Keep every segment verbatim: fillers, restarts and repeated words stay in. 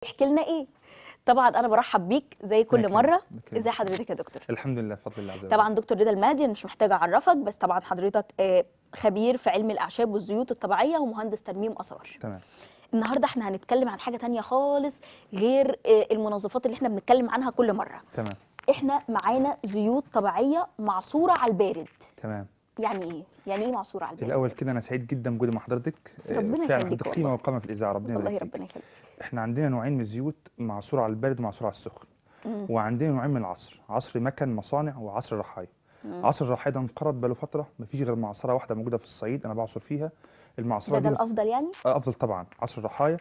احكي لنا ايه. طبعا انا برحب بيك زي كل مكان مره. مكان ازي حضرتك يا دكتور؟ الحمد لله بفضل الله عز وجل. طبعا دكتور رضا المهدي، انا مش محتاجه اعرفك، بس طبعا حضرتك آه، خبير في علم الاعشاب والزيوت الطبيعيه ومهندس ترميم اثار. تمام. النهارده احنا هنتكلم عن حاجه تانية خالص غير آه، المنظفات اللي احنا بنتكلم عنها كل مره. تمام. احنا معانا زيوت طبيعيه معصوره على البارد. تمام. يعني ايه يعني ايه معصوره على البارد؟ الاول كده انا سعيد جدا بوجودي مع حضرتك. آه، ربنا فعلا يخليك حضرتك والله. قيمه وقامه في الاذاعه، ربنا والله يبارك ربنا فيك. يخليك. احنا عندنا نوعين من الزيوت، معصوره على البارد ومعصوره على السخن. مم. وعندنا نوعين من العصر، عصر مكن مصانع وعصر رحايا. مم. عصر الرحايا ده انقرض بقاله فتره، مفيش غير معصره واحده موجوده في الصعيد انا بعصر فيها. المعصره ده دي ده مف- الافضل يعني؟ آه، افضل طبعا عصر الرحايا.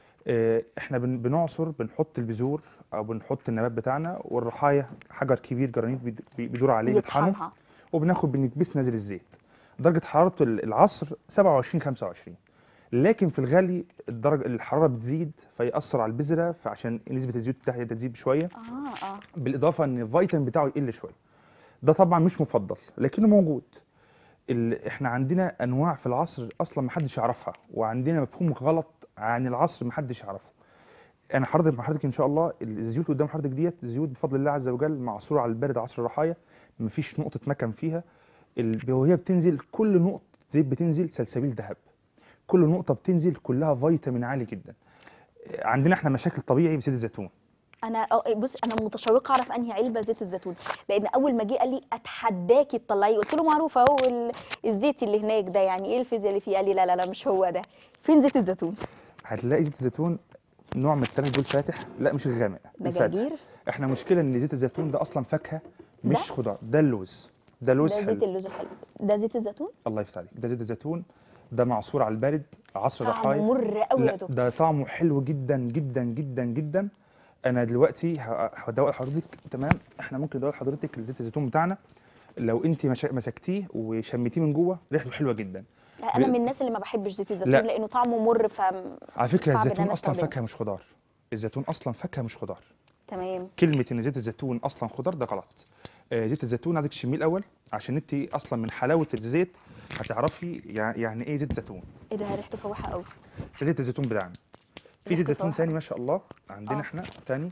آه، احنا بن- بنعصر، بنحط البذور او بنحط النبات بتاعنا، والرحايا حجر كبير جرانيت بيد- بيدور عليه بيطحنه، يطحنها. وبناخد بنكبس نازل الزيت. درجة حرارة العصر سبعة وعشرين خمسة وعشرين، لكن في الغالي الدرجة الحرارة بتزيد فيأثر على البذرة، فعشان نسبة الزيوت بتاعتها تزيد شوية، اه اه بالإضافة إن الفيتامين بتاعه يقل شوية. ده طبعا مش مفضل لكنه موجود. ال... احنا عندنا أنواع في العصر أصلا محدش يعرفها، وعندنا مفهوم غلط عن العصر محدش يعرفه. انا حضرتك مع حضرتك ان شاء الله الزيوت قدام حضرتك ديت زيوت بفضل الله عز وجل معصوره على البارد عصر الرحايا، مفيش نقطه مكان فيها. ال- وهي بتنزل كل نقطه زيت بتنزل سلسبيل ذهب، كل نقطه بتنزل كلها فيتامين عالي جدا. عندنا احنا مشاكل طبيعي بزيت الزيتون. انا أو- بص، انا متشوقه اعرف انهي علبه زيت الزيتون، لان اول ما جه قال لي اتحداكي تطلعيه، قلت له معروف اهو ال- الزيت اللي هناك ده، يعني ايه الفيزياء اللي فيه؟ قال لي لا لا لا مش هو ده. فين زيت الزيتون؟ هتلاقي زيت الزيتون نوع من الثلاث دول فاتح، لا مش الغامق، ده الفاتح. جرجير؟ احنا مشكله ان زيت الزيتون ده اصلا فاكهه ده مش خضار، ده اللوز، ده لوز ده زيت حلو. اللوز الحلو. ده زيت الزيتون. الله يفتح عليك، ده زيت الزيتون، ده معصور على البارد عصر طعمه رحايا. مر قوي يا لا دكتور. ده طعمه حلو جدا جدا جدا جدا. انا دلوقتي ه- هدوق حضرتك، تمام؟ احنا ممكن ندوق حضرتك زيت الزيتون بتاعنا، لو انت مشا- مسكتيه وشميتيه من جوه ريحته حلوه جدا. انا ب- من الناس اللي ما بحبش زيت الزيتون لا لانه طعمه مر، على فكره فصعب ان الزيتون انا اصلا استخدمه. فاكهه مش خضار، الزيتون اصلا فاكهه مش خضار. تمام. كلمه ان زيت الزيتون اصلا خضار ده غلط. آه، زيت الزيتون عايزك تشميه الاول عشان انت اصلا من حلاوه الزيت هتعرفي يع- يعني ايه زيت زيتون. ايه ده؟ ريحته فواحه قوي. ده زيت الزيتون بتاعنا. في زيت ريحته زيتون فواحه تاني قوي. ما شاء الله عندنا اه احنا تاني،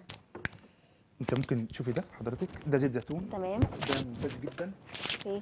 انت ممكن تشوفي ده حضرتك، ده زيت زيتون، تمام. ده ممتاز جدا. اوكي.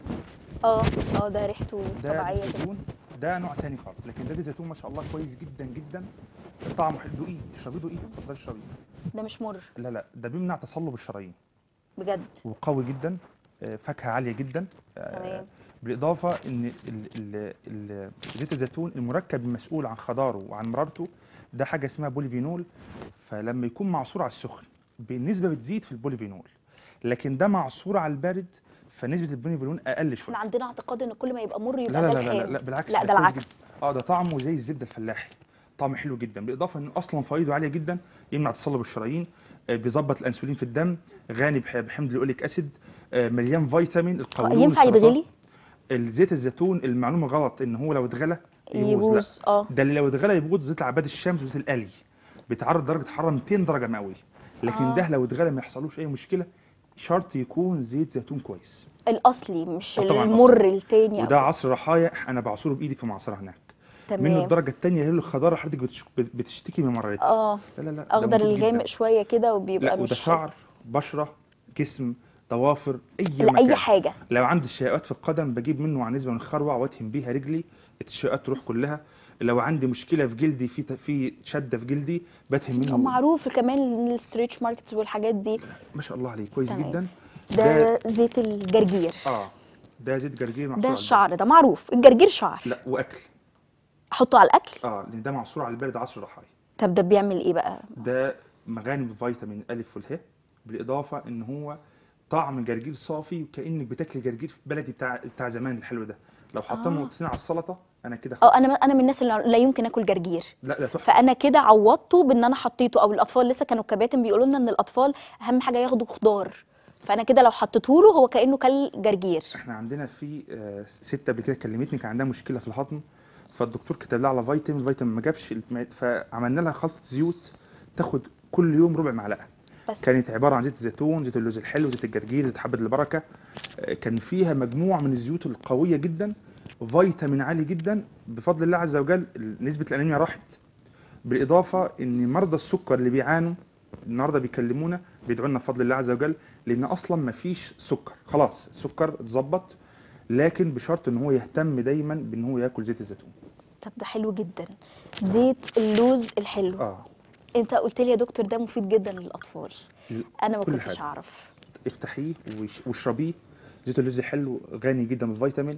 اه اه ده ريحته ده طبيعيه زيت كده. زيتون، ده نوع تاني خالص، لكن ده زيت زيتون ما شاء الله كويس جدا جدا. طعمه حلو، دوقيه، اشربيه، دوقيه، اتفضلي اشربيه. ده مش مر لا لا ده بيمنع تصلب الشرايين، بجد؟ وقوي جدا. آه، فاكهه عاليه جدا. تمام. بالاضافه ان ال- ال- ال- زيت الزيتون المركب المسؤول عن خضاره وعن مرارته ده حاجه اسمها بوليفينول، فلما يكون معصور على السخن بالنسبه بتزيد في البوليفينول، لكن ده معصور على البارد فنسبه البوليفينول اقل شويه. احنا عندنا اعتقاد ان كل ما يبقى مر لا يبقى لا ده لا لا لا, الحامي. لا بالعكس، لا ده ده كويس جدا. العكس. اه ده طعمه زي الزبده الفلاحي، طعم حلو جدا، بالاضافه انه اصلا فوائده عاليه جدا، يمنع تصلب الشرايين، آه، بيظبط الانسولين في الدم، غني بح- بحمض الاوليك اسيد، آه، مليان فيتامين هو القولون ينفع والسرطان. يتغلي؟ الزيت الزيتون المعلومه غلط ان هو لو اتغلى يبوظ، لا، يبوظ اه. ده اللي لو اتغلى يبوظ زيت عباد الشمس وزيت القلي، بيتعرض درجه حراره مئتين درجه مئويه، لكن اه ده لو اتغلى ما يحصلوش اي مشكله، شرط يكون زيت زيتون كويس. الاصلي مش اه طبعا اصلي، المر التاني او وده كده. عصر رحايا انا بعصره بايدي في معصره هناك. منه تمام. الدرجه الثانيه اللي هي الخضاره، حضرتك بتش- بتشتكي من مرارتها. اه لا لا لا ده اخضر مفيد جدا. الغامق شويه كده لا وبيبقى وده مش حلو. شعر، بشره، جسم، ضوافر، اي لا اي مكان. حاجه. لو عندي شقات في القدم بجيب منه عن نسبه من الخروع وادهن بيها رجلي، الشقات تروح كلها. لو عندي مشكله في جلدي، في في شده في جلدي، بدهن منه. معروف كمان الستريتش ماركتس والحاجات دي. ما شاء الله عليه كويس تمام. جدا. ده ده زيت الجرجير. اه ده زيت جرجير ده معصور على البارد. الشعر، ده معروف الجرجير شعر. لا واكل. احطه على الاكل؟ اه لان ده معصور على البارد عصر رحايا. طب ده بيعمل ايه بقى؟ ده مغانم فيتامين الف والهاء، بالاضافه ان هو طعم جرجير صافي وكانك بتاكل جرجير في بلدي بتاع بتاع زمان الحلو ده. لو حطينا اه نقطتين على السلطه انا كده اه خلاص. انا انا من الناس اللي لا يمكن اكل جرجير. لا ده تحفه. فانا كده عوضته بان انا حطيته، او الاطفال لسه كانوا الكباتن بيقولوا لنا ان الاطفال اهم حاجه ياخدوا خضار، فانا كده لو حطيته له هو كانه كل جرجير. احنا عندنا في آه، ست قبل كده كلمتني كان عندها مشكله في الهضم، فالدكتور كتب لها على فيتامين، الفيتامين ما جابش الم- فعملنا لها خلطه زيوت تاخد كل يوم ربع معلقه. بس كانت عباره عن زيت الزيتون، زيت اللوز الحلو، زيت الجرجير، زيت حبه البركه. آه، كان فيها مجموعه من الزيوت القويه جدا، فيتامين عالي جدا، بفضل الله عز وجل نسبه الانيميا راحت. بالاضافه ان مرضى السكر اللي بيعانوا النهارده بيكلمونا بيدعوا لنا بفضل الله عز وجل، لان اصلا ما فيش سكر، خلاص السكر اتظبط، لكن بشرط ان هو يهتم دايما بان هو ياكل زيت الزيتون. طب ده حلو جدا. زيت اللوز الحلو، اه انت قلت لي يا دكتور ده مفيد جدا للاطفال، ال- انا ما كل كنتش حاجه اعرف. افتحيه وش- واشربيه. زيت اللوز حلو، غني جدا بالفيتامين.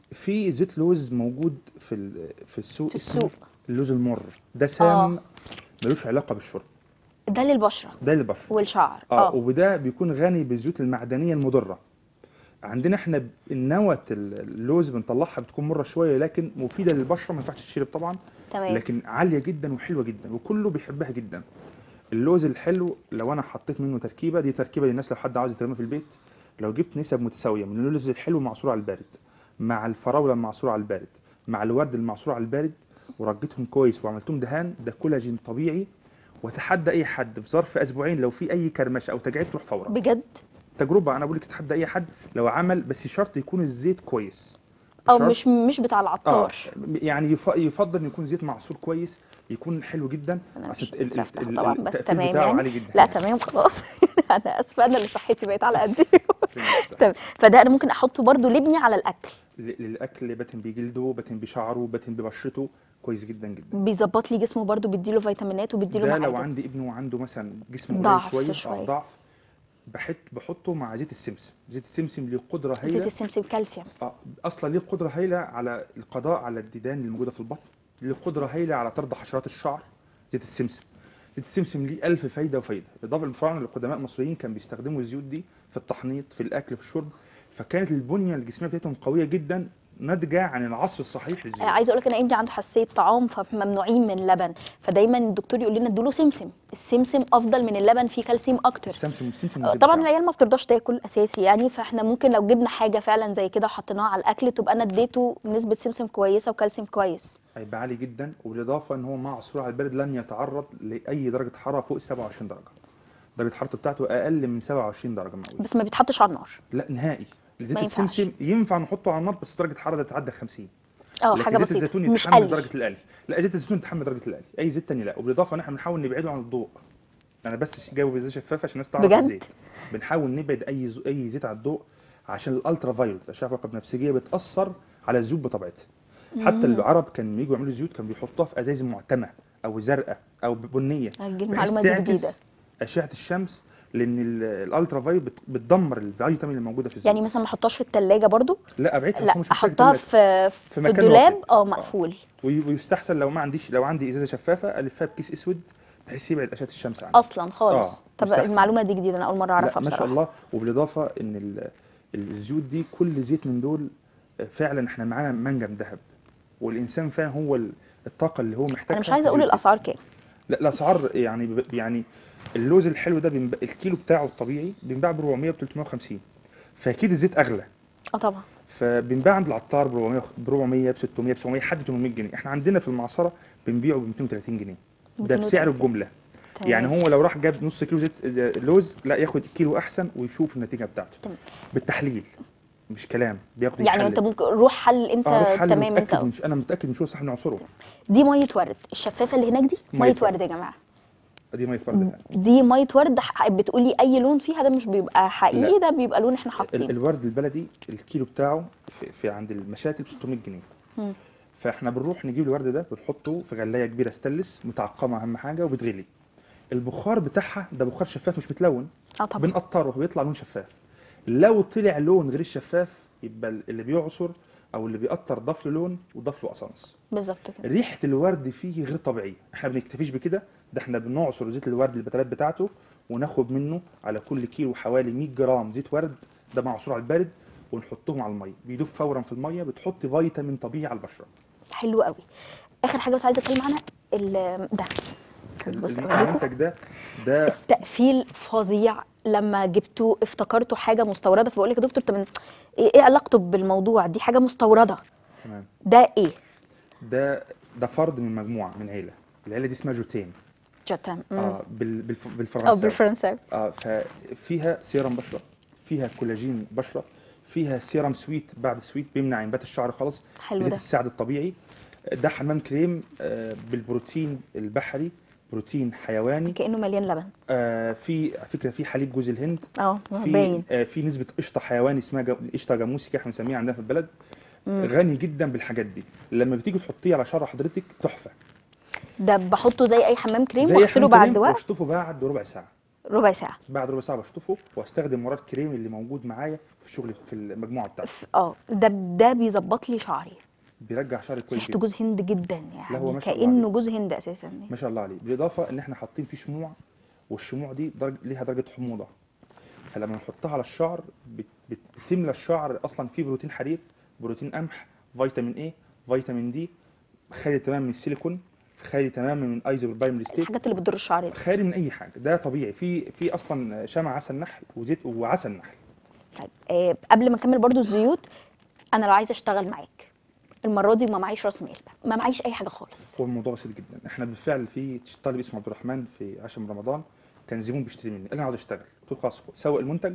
في زيت لوز موجود في ال- في السوق في اسمه السوق. اللوز المر، ده اه، سام، ملوش علاقه بالشرب، ده للبشره ده للبشره. والشعر. اه اه وده بيكون غني بالزيوت المعدنيه المضره. عندنا احنا ب- النوة اللوز بنطلعها بتكون مره شويه، لكن مفيده للبشره، ما ينفعش تشرب طبعا، تمام. لكن عاليه جدا وحلوه جدا وكله بيحبها جدا. اللوز الحلو لو انا حطيت منه تركيبه، دي تركيبه للناس لو حد عاوز يترمى في البيت، لو جبت نسب متساويه من اللوز الحلو معصور على البارد، مع الفراوله المعصوره على البارد، مع الورد المعصور على البارد، ورجيتهم كويس وعملتهم دهان، ده كولاجين طبيعي. واتحدى اي حد في ظرف اسبوعين لو في اي كرمشه او تجاعيد تروح فورا. بجد؟ تجربه، انا بقول لك اتحدى اي حد لو عمل، بس شرط يكون الزيت كويس. او بشرط مش مش بتاع اه العطار. يعني يف- يفضل ان يكون زيت معصور كويس، يكون حلو جدا، انا عشان مش ال- قادره ال- افتحه ال- طبعا، بس التقفيل تمام بتاعه يعني. عالي جدا لا يعني. تمام خلاص. انا اسفه، انا اللي صحتي بقت على قد. ربنا يصلح. تمام. فده انا ممكن احطه برضو لابني على الاكل، ل- للاكل، بتن بجلده، بتن بشعره، بتن ببشرته، كويس جدا جدا. بيظبط لي جسمه برضو، بيديله فيتامينات وبيديله ده لو معادن. عندي ابنه عنده مثلا جسمه قليل ضعف شويه، اه شويه. ضعف، بحط بحطه مع زيت السمسم. زيت السمسم ليه قدره زيت هايله. السمسم كالسيوم. اه اصلا ليه قدره هايله على القضاء على الديدان اللي موجوده في البطن، ليه قدره هايله على طرد حشرات الشعر. زيت السمسم، زيت السمسم ليه ألف فايده وفايده. اضافه للفراعنه القدماء المصريين كانوا بيستخدموا الزيوت دي في التحنيط، في الاكل، في الشرب، فكانت البنيه الجسميه بتاعتهم قويه جدا، ناتجه عن العصر الصحيح آه، للزيوت. عايزه اقول لك انا ابني عنده حساسيه طعام، فممنوعين من اللبن، فدايما الدكتور يقول لنا ادوا سمسم. السمسم افضل من اللبن، فيه كالسيوم اكتر. السمسم السمسم آه، والزيت طبعا بتاعه. العيال ما بترضاش تاكل اساسي يعني، فاحنا ممكن لو جبنا حاجه فعلا زي كده وحطيناها على الاكل تبقى انا اديته نسبه سمسم كويسه وكالسيوم كويس. هيبقى عالي جدا، وبالاضافه ان هو مع عصور على البارد لن يتعرض لاي درجه حراره فوق سبعة وعشرين درجه. درجه حرارته بتاعته اقل من سبعة وعشرين درجه مئويه. بس ما بيتحطش على النار. لا نهائي. زيت ما ينفعش. السمسم ينفع نحطه على النار بس درجه حراره تتعدى خمسين. اه لكن حاجه زيت بسيطه الزيتون مش يتحمل قلي. درجه القلي. لا زيت الزيتون يتحمل درجه القلي، اي زيت تاني لا. وبالاضافه ان احنا بنحاول نبعده عن الضوء. انا بس جاوب ازاي شفافه عشان الناس تعرف بجد؟ الزيت. بنحاول نبعد اي زو... اي زيت عن الضوء، عشان الالترا فايولت، الاشعه الفوق البنفسجيه، بتاثر على الزيوت بطبيعتها. حتى العرب كانوا يجوا يعملوا زيوت كانوا بيحطوها في ازايز معتمه او زرقاء او بنيه، دي بحيث المعلومه دي جديده. تعكس اشعه الشمس، لان ال- الالترا فايولت بت- بتدمر الفيتامين اللي موجوده في الزيوت. يعني مثلا ما احطهاش في الثلاجه برضو؟ لا ابعدها، لا بس هو مش محتاج احطها تلاجة. في في في مكان الدولاب واطي. اه آه. مقفول. وي- ويستحسن لو ما عنديش، لو عندي ازازه شفافه الفها بكيس اسود بحيث يبعد اشعه الشمس عني. اصلا خالص. اه طب يستحسن. المعلومه دي جديده، انا اول مره لا اعرفها ما بصراحه. شاء الله. وبالاضافه ان ال- الزيوت دي كل زيت من دول آه، فعلا احنا معانا منجم ذهب، والانسان فعلا هو ال- الطاقه اللي هو محتاجها. انا مش في عايزه اقول الزيوت دي. الاسعار كام. لا الاسعار يعني ب- يعني اللوز الحلو ده بينب... الكيلو بتاعه الطبيعي بينباع ب أربعمية ب ثلاثمية وخمسين، فاكيد الزيت اغلى. اه طبعا. فبنباع عند العطار ب أربعمية ب أربعمية ب ستمية ب سبعمية لحد تمنمية جنيه. احنا عندنا في المعصره بنبيعه ب مئتين وثلاثين جنيه، ده بسعر مئتين وثلاثين. الجمله. تمام. يعني هو لو راح جاب نص كيلو زيت لوز، لا ياخد كيلو احسن ويشوف النتيجه بتاعته. تمام. بالتحليل، مش كلام، بياخد يعني يحلل. انت ممكن روح حل انت. اه روح حل تمام انت. وتاكد من انا متاكد من شو صاحب نعصره. دي ميه ورد الشفافه اللي هناك دي مية ميه ورد. ورد يا جماعه. دي ميه فرد. دي ميه ورد، ح- بتقولي اي لون فيها ده مش بيبقى حقيقي، لا. ده بيبقى لون احنا ال- حاطينه. الورد البلدي الكيلو بتاعه في, في عند المشاتل ب ستمية جنيه. مم. فاحنا بنروح نجيب الورد ده بنحطه في غلايه كبيره ستانلس متعقمه اهم حاجه وبتغلي. البخار بتاعها ده بخار شفاف مش متلون، اه طبعا. بنقطره بيطلع لون شفاف. لو طلع لون غير الشفاف يبقى اللي بيعصر او اللي بيقطر ضاف له لون وضاف له قصانص. بالظبط كده. ريحه الورد فيه غير طبيعيه. احنا ما بنكتفيش بكده، ده احنا بنعصر زيت الورد البتلات بتاعته وناخد منه على كل كيلو حوالي مية جرام زيت ورد، ده معصور على البارد، ونحطهم على الميه بيدوب فورا في الميه، بتحط فيتامين طبيعي على البشره. حلو قوي. اخر حاجه بس عايزه اتكلم عنها ال- ده. بص أوريكم. المنتج ده ده تقفيل فظيع. لما جبته افتكرته حاجه مستورده، فبقول لك يا دكتور طب ايه إيه علاقته بالموضوع؟ دي حاجه مستورده. تمام. ده ايه؟ ده ده فرد من مجموعه من عيله، العيله دي اسمها جوتين. جتام. اه بال بالف- او بالفرنساوي. بالفرنساوي. اه ففيها سيرم بشره، فيها كولاجين بشره، فيها سيرم سويت بعد سويت بيمنع انبات الشعر خالص، حلو زيت ده. السعد الطبيعي. ده حمام كريم آه، بالبروتين البحري، بروتين حيواني. كانه مليان لبن. آه، في على فكره في حليب جوز الهند، اه في باين. آه، في نسبه قشطه حيواني اسمها جو- قشطه جاموسي كده احنا بنسميها عندنا في البلد. مم. غني جدا بالحاجات دي، لما بتيجي تحطيه على شعر حضرتك تحفه. ده بحطه زي اي حمام كريم زي واغسله حمام بعد كريم وقت؟ واشطفه بعد ربع ساعه. ربع ساعه. بعد ربع ساعه بشطفه واستخدم مراد كريم اللي موجود معايا في الشغل في المجموعه بتاعتي. ف- اه ده ده بيظبط لي شعري. بيرجع شعري كويس ريحته جدا. جوز هند جدا لا هو يعني، ما شاء الله كانه عليه. جوز هند اساسا. ما شاء الله عليه، بالاضافه ان احنا حاطين فيه شموع، والشموع دي درجة ليها درجه حموضه، فلما نحطها على الشعر بت- بت- بتملى الشعر. اصلا فيه بروتين حرير، بروتين قمح، فيتامين اي، فيتامين دي، خالي تماما من السيليكون، خالي تماما من ايزوبربايم ستيت، الحاجات اللي بتضر الشعر دي. خالي من اي حاجه. ده طبيعي، في في اصلا شمع عسل نحل وزيت وعسل نحل. طيب آه قبل ما نكمل برضو الزيوت، انا لو عايزه اشتغل معاك المره دي ما معيش راس مال بقى، ما معيش اي حاجه خالص. هو الموضوع بسيط جدا. احنا بالفعل في طالب اسمه عبد الرحمن في عاشر من رمضان كان زبون بيشتري مني، قال انا عاوز اشتغل. قلت له خلاص سوق المنتج،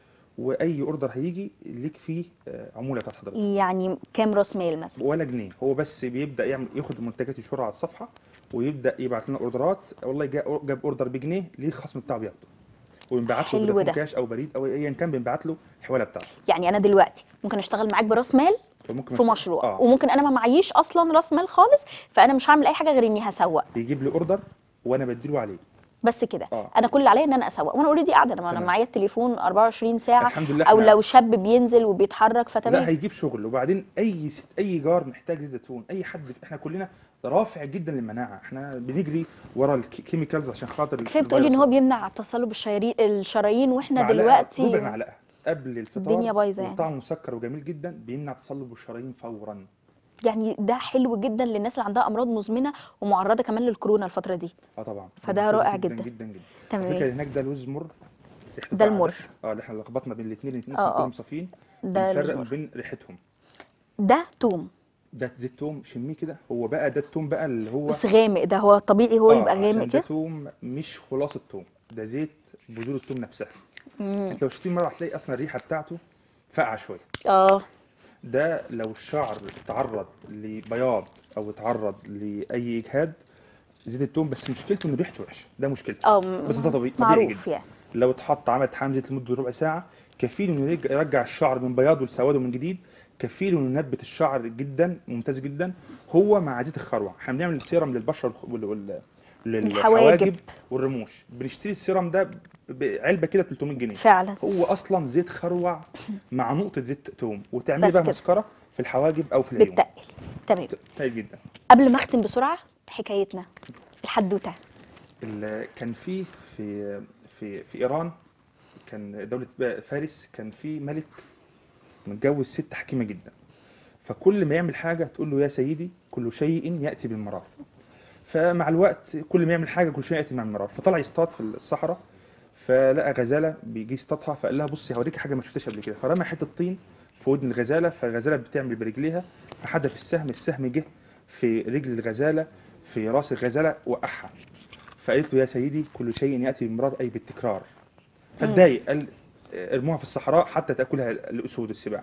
واي اوردر هيجي ليك فيه آه، عموله بتاعت حضرتك يعني كام راس مال مثلا؟ ولا جنيه. هو بس بيبدا يعمل ياخد المنتجات يشهرها على الصفحه، ويبدا يبعت لنا اوردرات. والله جا- جاب اوردر بجنيه، ليه الخصم بتاعه بياخده، وبنبعت له حلو فودافون ده. كاش او بريد او ايا كان، بنبعت له الحواله بتاعته. يعني انا دلوقتي ممكن اشتغل معاك براس مال فممكن في مثلا مشروع، اه وممكن انا ما معيش اصلا راس مال خالص، فانا مش هعمل اي حاجه غير اني هسوق بيجيب لي اوردر وانا بديله عليه. بس كده. اه انا كل اللي عليا ان انا اسوق، وانا اوريدي قاعده، انا انا تمام. معايا التليفون أربعة وعشرين ساعه، الحمد لله. او احنا لو شاب بينزل وبيتحرك لا فتمام. هيجيب شغل. وبعدين اي ست اي جار محتاج زيت زيتون، اي حد، احنا كلنا رافع جدا للمناعه. احنا بنجري ورا الكيميكالز عشان خاطر كفايه بتقولي ان الفيروس. هو بيمنع تصلب الشرايين الشرايين واحنا معلقه، دلوقتي ربع معلقه قبل الفطار، الدنيا بايظه يعني. وطعمه مسكر وجميل جدا، بيمنع تصلب الشرايين فورا. يعني ده حلو جدا للناس اللي عندها امراض مزمنه ومعرضه كمان للكورونا الفتره دي. اه طبعا فده ممتاز رائع جدا جدا. جدا جدا. تمام. على فكره اللي هناك ده لوز مر، ريحته ده فعلا المر. اه اللي احنا لخبطنا بين الاثنين، الاثنين اه اصلا كلهم اه صافيين. ده بنفرق ما لوز بين ريحتهم. ده توم. ده زيت توم، شميه كده. هو بقى ده التوم بقى اللي هو بس غامق، ده هو طبيعي هو اه يبقى غامق عشان ده كده. توم مش خلاصه توم، ده زيت بذور التوم نفسها. امم انت لو شفتيه مره هتلاقي اصلا الريحه بتاعته فاقعه شويه. اه ده لو الشعر اتعرض لبياض او اتعرض لاي اجهاد، زيت التوم، بس مشكلته ان ريحته وحشه، ده مشكلته. اه بس ده م- طبيعي، طبيعي معروف جدا. يعني. لو اتحط عمل حمام زيت لمده ربع ساعه، كفيل انه يرجع يرجع الشعر من بياضه لسواده من جديد، كفيل انه ينبت الشعر جدا، ممتاز جدا. هو مع زيت الخروع. احنا بنعمل سيرم للبشره والخ- وال- وال- الحواجب. للحواجب والرموش، بنشتري السيرم ده بعلبه كده ب ثلاثمية جنيه. فعلا. هو اصلا زيت خروع مع نقطه زيت توم، وتعملي بس بقى كده. مسكره في الحواجب او في العيون. بتتقل. تمام. طيب جدا. قبل ما اختم بسرعه حكايتنا الحدوته. ال- كان في في في في ايران، كان دولة فارس، كان في ملك متجوز ست حكيمة جدا. فكل ما يعمل حاجة تقول له يا سيدي كل شيء يأتي بالمرار. فمع الوقت كل ما يعمل حاجة كل شيء يأتي مع المرار. فطلع يصطاد في الصحراء، فلقى غزالة بيجي يصطادها، فقال لها بصي هوريك حاجة ما شفتهاش قبل كده. فرمى حتة طين في ودن الغزالة، فالغزالة بتعمل برجليها، فحدف السهم، السهم جه في رجل الغزالة، في راس الغزالة، وقعها. فقالت له يا سيدي كل شيء يأتي بالمرار، أي بالتكرار. فاتضايق، قال ارموها في الصحراء حتى تاكلها الاسود والسباع.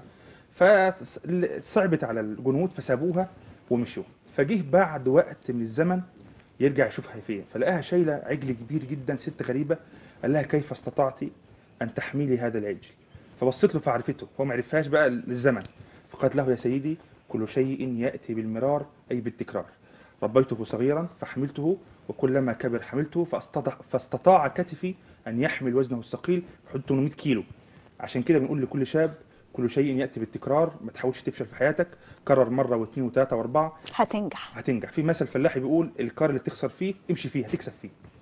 فصعبت على الجنود فسابوها ومشوا. فجه بعد وقت من الزمن يرجع يشوفها فين، فلقاها شايله عجل كبير جدا، ست غريبه. قال لها كيف استطعت ان تحملي هذا العجل؟ فبصت له فعرفته، هو ما عرفهاش بقى للزمن. فقالت له يا سيدي كل شيء ياتي بالمرار، اي بالتكرار. ربيته صغيرا فحملته، وكلما كبر حملته، فاستطاع, فاستطاع كتفي أن يحمل وزنه الثقيل بحدود ثمانمية كيلو. عشان كده بنقول لكل شاب كل شيء يأتي بالتكرار. ما تحاولش تفشل في حياتك، كرر مرة واثنين وثلاثة وأربعة هتنجح. هتنجح. في مثل فلاحي بيقول الكار اللي تخسر فيه امشي فيه هتكسب فيه.